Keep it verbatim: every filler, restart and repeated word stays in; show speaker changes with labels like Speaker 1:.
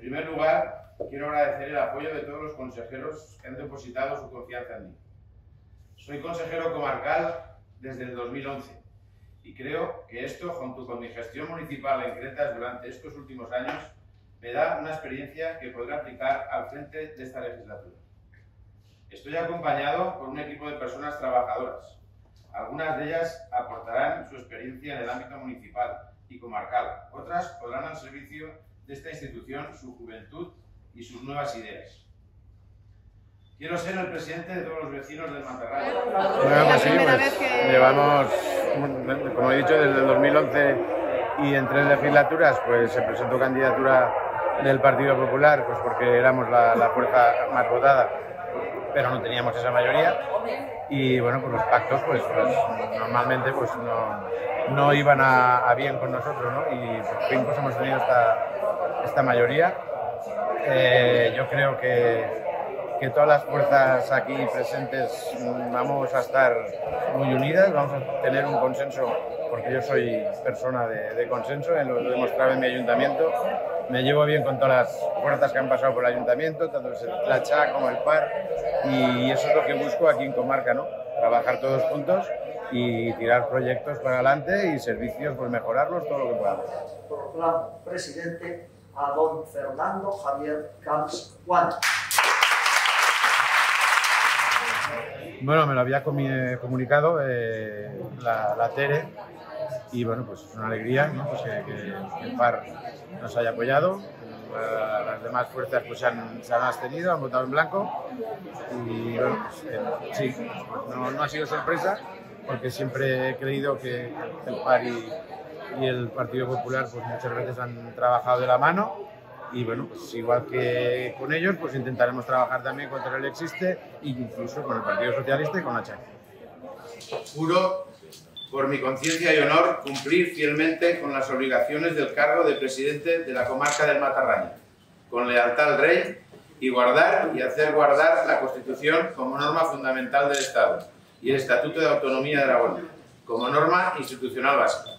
Speaker 1: primer lugar, quiero agradecer el apoyo de todos los consejeros que han depositado su confianza en mí. Soy consejero comarcal desde el dos mil once y creo que esto, junto con mi gestión municipal en Cretas durante estos últimos años, me da una experiencia que podré aplicar al frente de esta legislatura. Estoy acompañado por un equipo de personas trabajadoras. Algunas de ellas aportarán su experiencia en el ámbito municipal y comarcal. Otras podrán al servicio de esta institución su juventud y sus nuevas ideas. Quiero ser el presidente de todos los vecinos del Mantarraya.
Speaker 2: Bueno, pues sí, pues que... llevamos, como he dicho, desde el dos mil once y en tres legislaturas, pues se presentó candidatura del Partido Popular, pues porque éramos la, la fuerza más votada, pero no teníamos esa mayoría. Y bueno, pues los pactos, pues, pues normalmente pues no, no iban a, a bien con nosotros, ¿no? Y por fin pues hemos tenido esta, esta mayoría. Eh, yo creo que que todas las fuerzas aquí presentes vamos a estar muy unidas, vamos a tener un consenso, porque yo soy persona de, de consenso, lo he demostrado en mi ayuntamiento. Me llevo bien con todas las fuerzas que han pasado por el ayuntamiento, tanto la C H A como el P A R, y eso es lo que busco aquí en Comarca, ¿no? Trabajar todos juntos y tirar proyectos para adelante y servicios, pues mejorarlos todo lo que podamos.
Speaker 3: Proclamo presidente a don Fernando Javier Camps Juan.
Speaker 2: Bueno, me lo había comunicado eh, la, la Tere y bueno, pues es una alegría, ¿no? Pues que, que el P A R nos haya apoyado. Uh, las demás fuerzas pues se han, se han abstenido, han votado en blanco y bueno, pues, eh, sí, pues no, no ha sido sorpresa porque siempre he creído que el P A R y, y el Partido Popular pues muchas veces han trabajado de la mano. Y bueno, pues igual que con ellos, pues intentaremos trabajar también contra el Existe, incluso con el Partido Socialista y con la C H A.
Speaker 1: Juro, por mi conciencia y honor, cumplir fielmente con las obligaciones del cargo de presidente de la comarca del Matarraña, con lealtad al rey y guardar y hacer guardar la Constitución como norma fundamental del Estado y el Estatuto de Autonomía de Aragón como norma institucional básica.